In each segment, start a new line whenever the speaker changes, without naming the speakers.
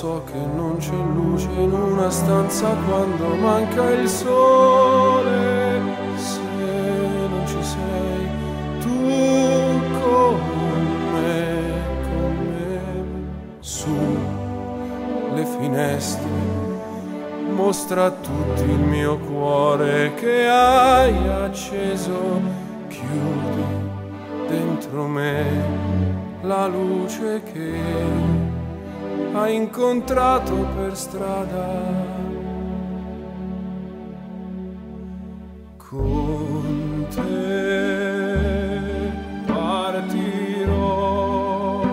so che non c'è luce in una stanza quando manca il sole. Se non ci sei tu con me, su le finestre mostra a tutti il mio cuore che hai acceso. Chiudi dentro me la luce che hai incontrato per strada. Con te partirò,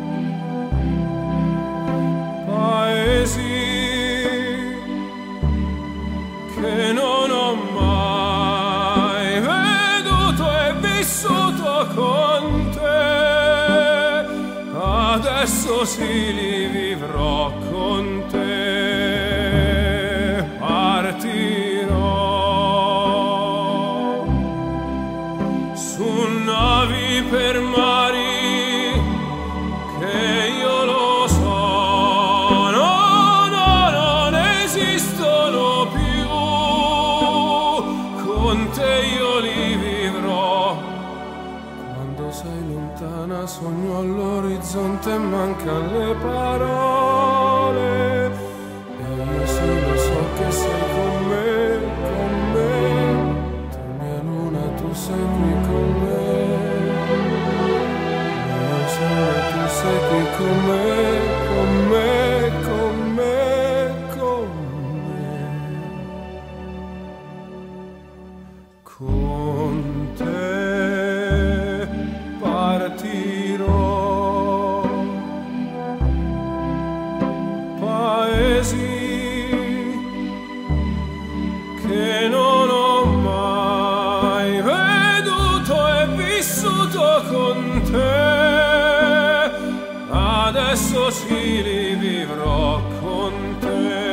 paesi che non ho mai veduto e vissuto con te, adesso sì li vivrò con te. Partirò su navi per mari che io lo so, non esistono più, con te io li vivrò. Quando sei lontana sogno all'orizzonte e mancan le parole, e io sì lo so che sei con me, tu mia luna, tu sei qui con me, mio sole, tu sei qui con me, con me, con me, con me. Con te partirò, paesi che non ho mai veduto e vissuto con te, adesso sì li vivrò con te.